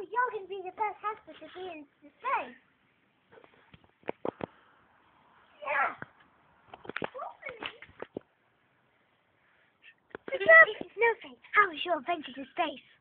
you're going to be the first Hasper to be in space. Yeah. Snowflake, how was your adventure to space?